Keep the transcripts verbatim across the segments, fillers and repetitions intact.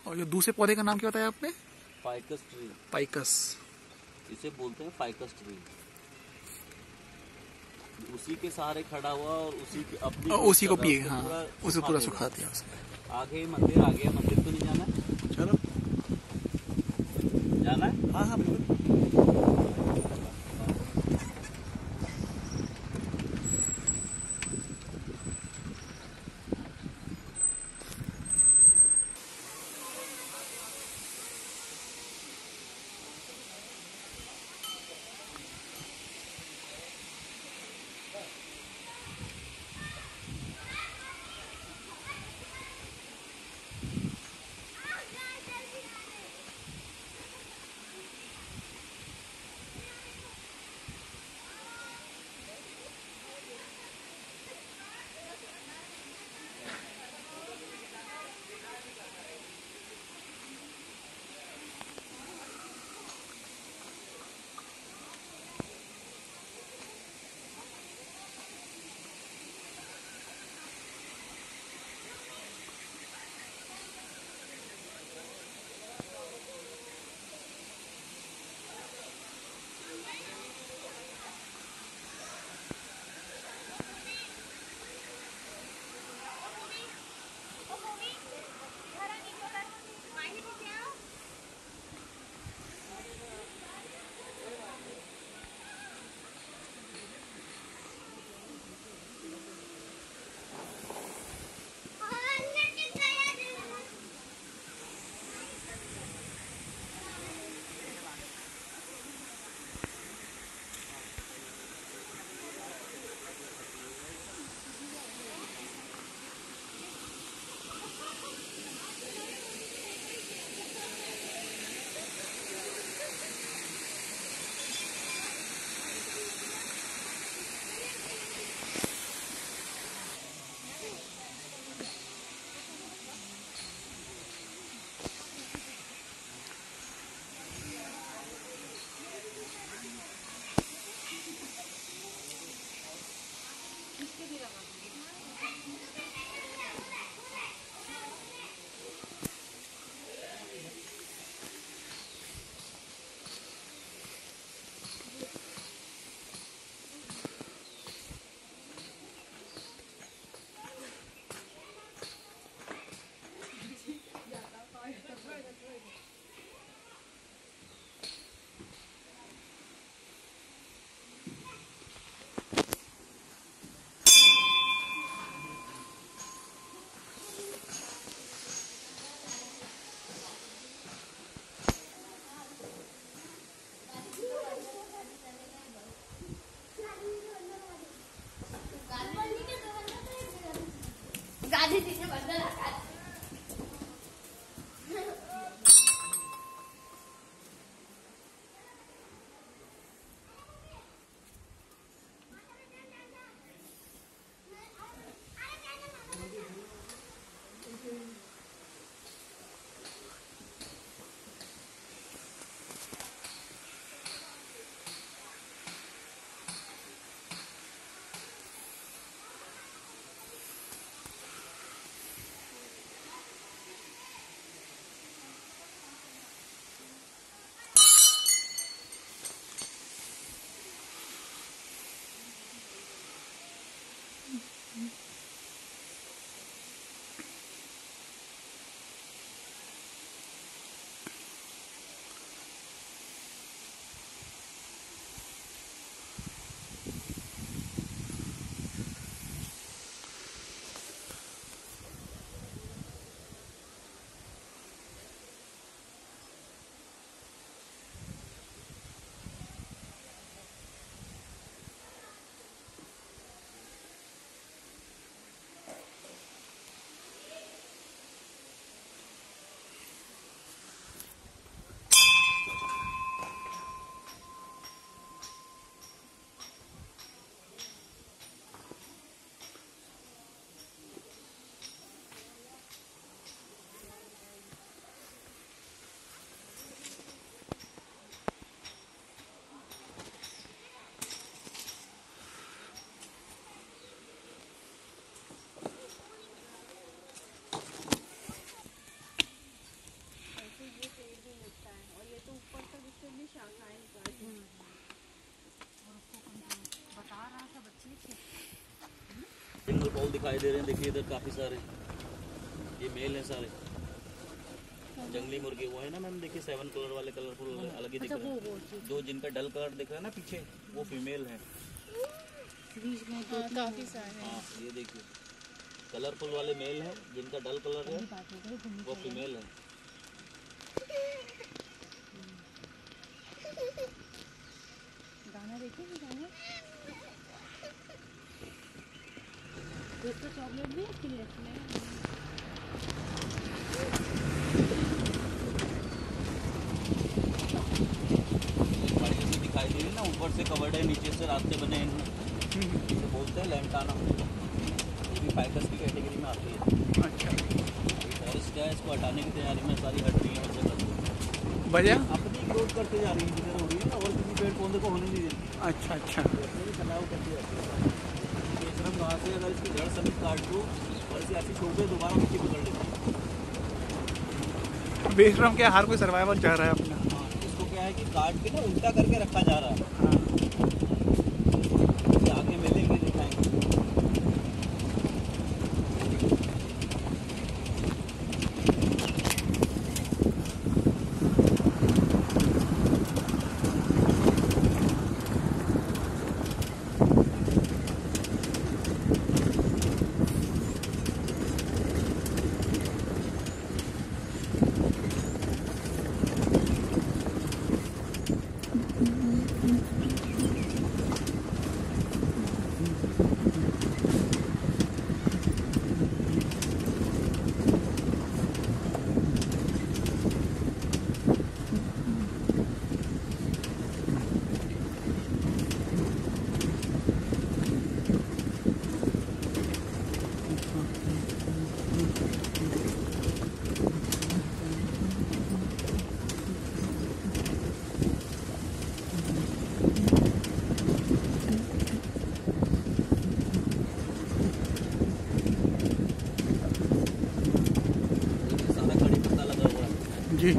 और जो दूसरे पौधे का नाम क्या बताया आपने? Ficus tree. फाइकस, इसे बोलते हैं फाइकस ट्री। उसी के सहारे खड़ा हुआ और उसी की अपनी और उसी को पिए। हाँ, उसे पूरा सुखा दिया उसने। आगे मंदिर आ गया। मंदिर तो नहीं जाना है? चलो जाना है। हाँ हाँ बिल्कुल। दिखाई दे रहे हैं, देखिए इधर काफी सारे, ये मेल है सारे। जंगली मुर्गे वो है ना मैम, देखिए सेवन कलर वाले, कलरफुल अलग ही दिख रहे हैं। जो जिनका डल कलर दिख रहा है ना पीछे, वो फीमेल है। हाँ, काफी सारे। हाँ ये देखिए कलरफुल वाले मेल हैं, जिनका डल कलर है वो फीमेल है। गाना देखिए गाना। दोस्तों चॉकलेट भी है दिखाई दे रही ना, ऊपर से कवर्ड है, नीचे से रास्ते बने हैं इनमें, इसे बोलते हैं लैंटाना। ये भी फाइकस की कैटेगरी में आती है। अच्छा, फॉरेस्ट क्या है, इसको हटाने की तैयारी में सारी हट रही है हर जगह। वजह अपनी ग्रोथ करते जा रही है जिधर हो रही है ना, और किसी पेड़ पौधे को होने नहीं देती। अच्छा अच्छा, अपने भी फैलाव करती रहती है। बेशरम वहाँ से अगर इसकी जड़ समेत काट दो और इसे ऐसी छोड़ दो, दोबारा मिट्टी पकड़ लेती है। बेशरम क्या हर कोई सर्वाइवल चाह रहा है अपना। हाँ, इसको क्या है कि काट के ना उल्टा करके रखा जा रहा है। हाँ, आगे मिलेंगे दिखाएंगे। जी।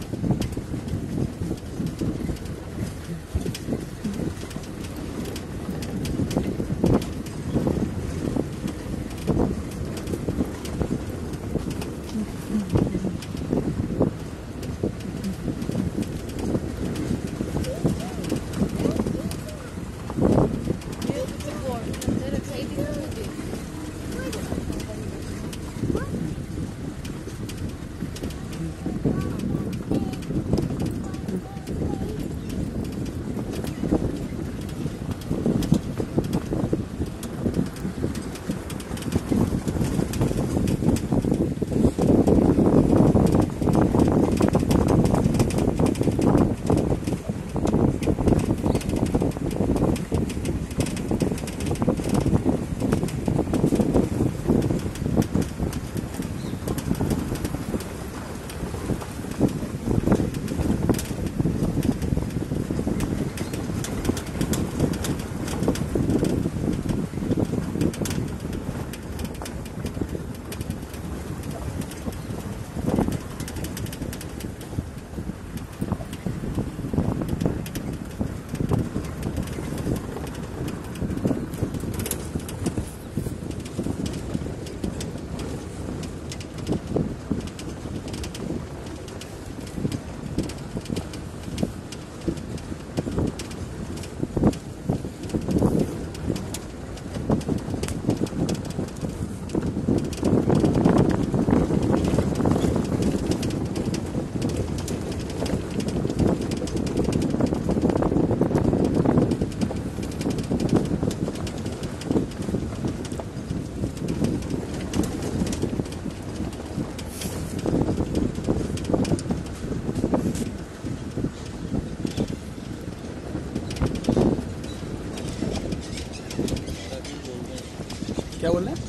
क्या बोल रहे हैं?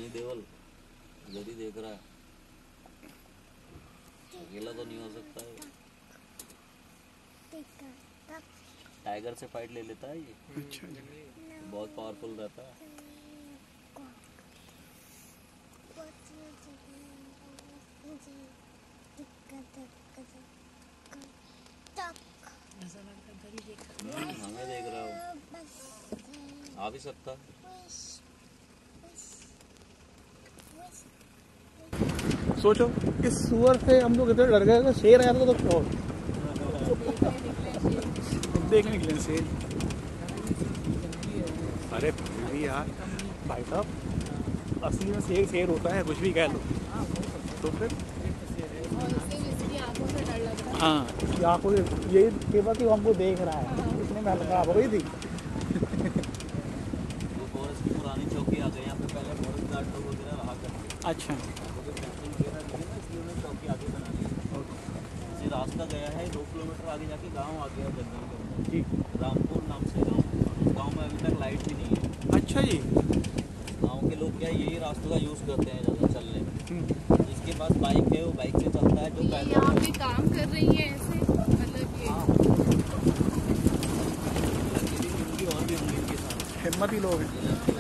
सनी देओल इधर ही देख रहा है, अकेला तो नहीं हो सकता है। टाइगर से फाइट ले लेता है ये, अच्छा जी। बहुत पावरफुल रहता है। हम्म, हमें देख रहा हूँ, आ भी सकता। सोचो इस सुअर से हम लोग इतने डर गए, शेर आया था तो क्या हो? देखने के लिए शेर। अरे फिर भी यार भाई साहब, असली में शेर शेर होता है, कुछ भी कह लो। तो फिर हाँ, ये आंखों से यही केवल कि वो हमको देख रहा है, इसने में हल्का हो गई थी। वो फॉरेस्ट की पुरानी चौकी आ गई, यहाँ पे पहले फॉरेस्ट गार्ड लोग वगैरह रहा करते। अच्छा, चौकी आगे बना दी। रास्ता गया है दो किलोमीटर आगे जाके गांव आ गया जंगल के अंदर जी। रामपुर नाम से गांव। गांव में अभी तक लाइट भी नहीं है। अच्छा जी। गांव के लोग क्या यही रास्तों का यूज़ करते हैं ज़्यादा चलने में। जिसके पास बाइक है वो बाइक से चलता है, जो पैदल यहाँ पे काम कर रही है ऐसे, मतलब ये उनकी और भी होंगी इनके साथ हिम्मती लोग हैं।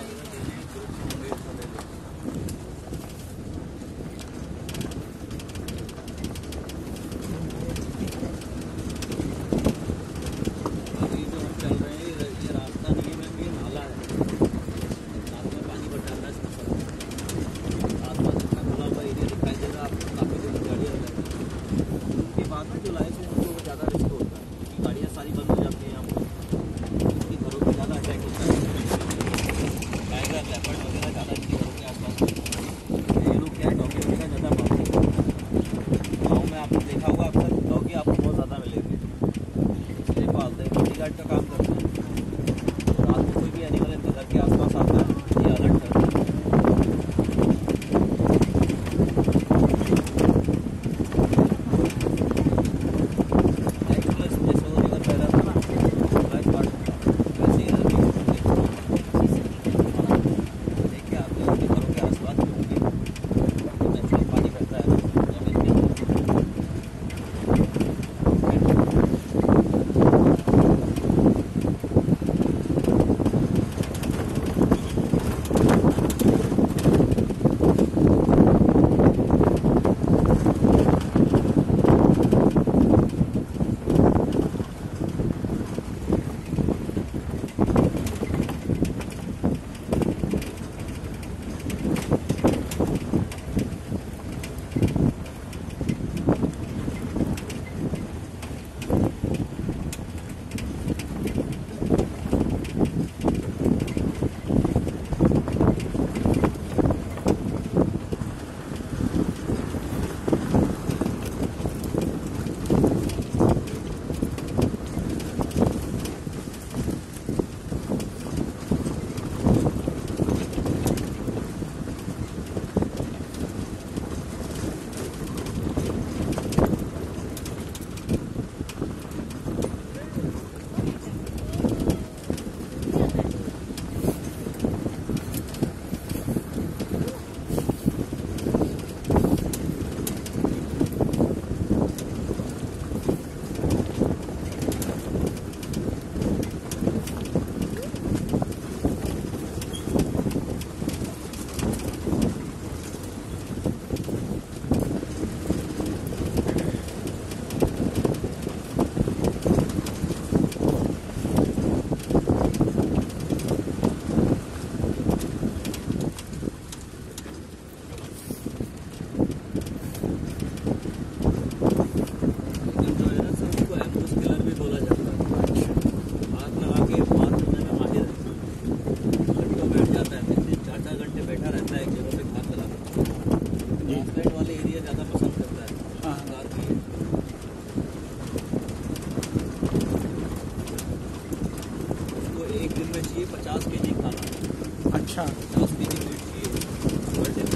अच्छा पचास के जी मीट चाहिए पर डे।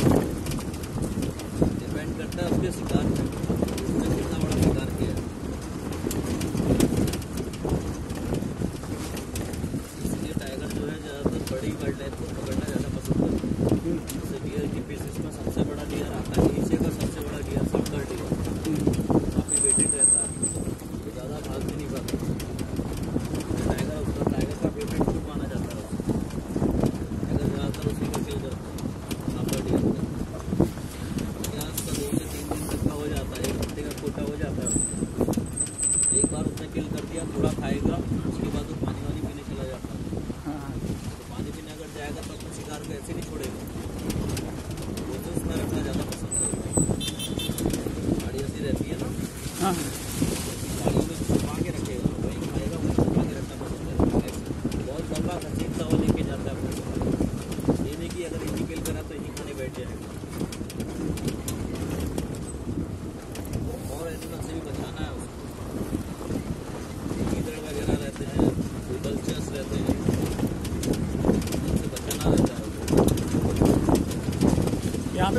डिपेंड करता है उसके शिकार पे, उसने कितना बड़ा शिकार किया है। इसलिए टाइगर जो है ज़्यादातर बड़ी वाइल्ड लाइफ को पकड़ना ज़्यादा पसंद करता है।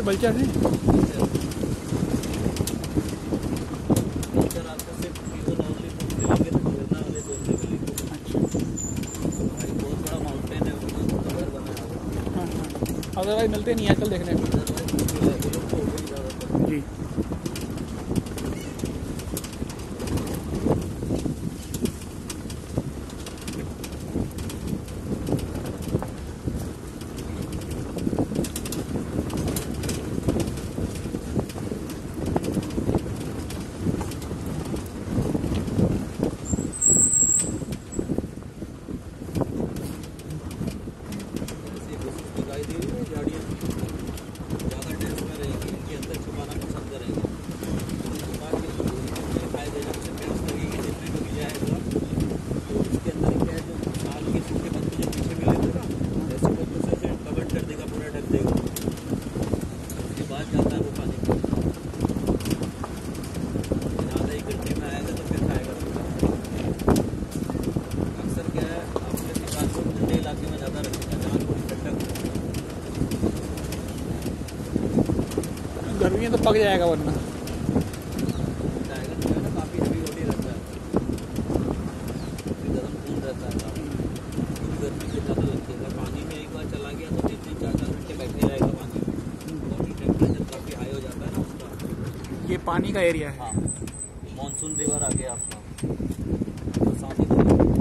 पे बल्चर है। बल्चर आपको सिर्फ पीपल ओनली मिलेंगे तो गिरना वाले जोन में मिलेंगे। अच्छा भाई बहुत बड़ा माउंटेन है, उसमें घर बना है। हाँ हाँ, अदरवाइज मिलते नहीं आजकल देखने को। अदरवाइज वो लोग तो हो गई ज़्यादातर। जी ऐसी कोशिश दिखाई दे रही है गाड़ियाँ ज़्यादा डेंस में रहेंगी, इनके अंदर छुपाना पसंद करेंगे। छुपा के उसमें फायदे जब से प्यास लगेगी जितने को भी जाएगा तो उसके अंदर क्या है, जो साल के सूखे पत्ते जो पीछे मिले थे ना, ऐसे पत्तों से ऐसे कवर कर देगा, पूरा ढक देगा। उसके बाद जाता है वो पानी आधा एक घंटे में आएगा तो फिर खाएगा। अक्सर क्या है, आपके किसान को ठंडे इलाके में ज़्यादा रखेगा जहाँ थोड़ी ठंडक हो। गर्मी में तो पक जाएगा वरना। टाइगर जो है ना काफ़ी हेवी बॉडी रहता है, गर्म खून रहता है काफ़ी, गर्मी से ज़्यादा लगती है। अगर पानी में एक बार चला गया तो तीन तीन चार चार घंटे बैठे रहेगा पानी में। बॉडी टेम्परेचर काफ़ी हाई हो जाता है ना उसका। ये पानी का एरिया है। हाँ, मानसून रिवर आ गया आपका बरसात ही।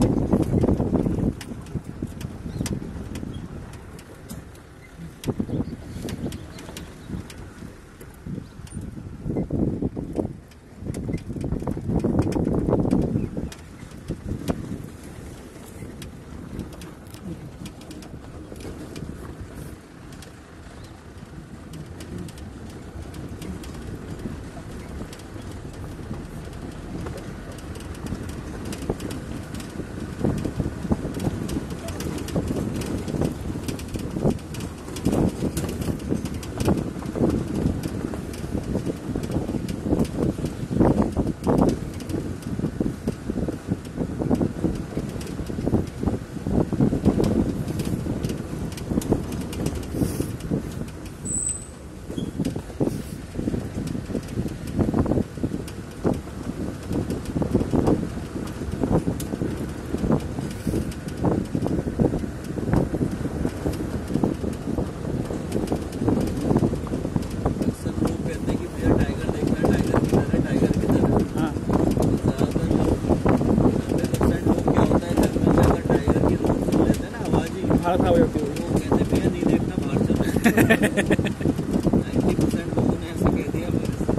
हालत खराब हो जाती है। वो कहते भैया नहीं देखना, बाहर चलो। नाइन्टी परसेंट लोगों ने ऐसा कह दिया मेरे से।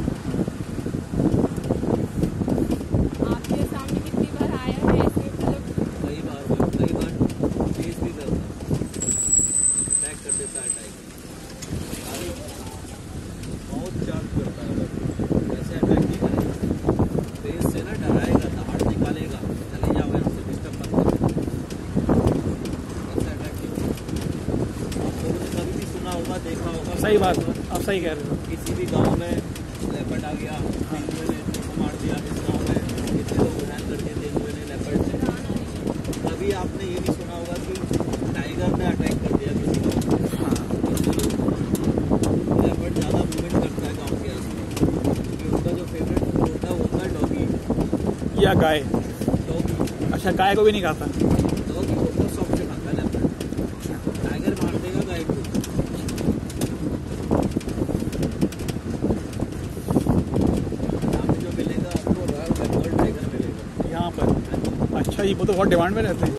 आपके सामने कितनी बार आया है ऐसे, मतलब कई बार कई बार चेज भी करता है, अटैक कर देता है। टाइगर बहुत चार्ज करता है, ऐसे अटैक नहीं करेगा, फेस से ना डराएगा, दहाड़ निकालेगा, चले जाओ यहाँ से, डिस्टर्ब मत करो। ऐसा अटैक नहीं करेगा। आप लोगों ने कभी भी सुना होगा, देखा होगा। सही बात, आप सही कह रहे हो। किसी भी गांव में लेपर्ड आ गया, तेंदुए ने इसको मार दिया, इस गांव में कितने लोग हैंग कर दिए तेंदुए ने, लेपर्ड ने। कभी आपने ये नहीं सुना होगा कि टाइगर ने अटैक कर दिया किसी गांव में। लेपर्ड ज़्यादा मूवमेंट करता है गांव के आसपास, क्योंकि उनका जो फेवरेट फूड होता है वो होता है डॉगी। या गाय। डॉगी अच्छा, गाय को भी नहीं खाता। डॉगी को बहुत शौक से खाता है लेपर्ड। टाइगर मार देगा गाय को। यहाँ पे जो मिलेगा आपको रॉयल बंगाल टाइगर मिलेगा यहाँ पर। अच्छा जी, वो तो बहुत डिमांड में रहते हैं।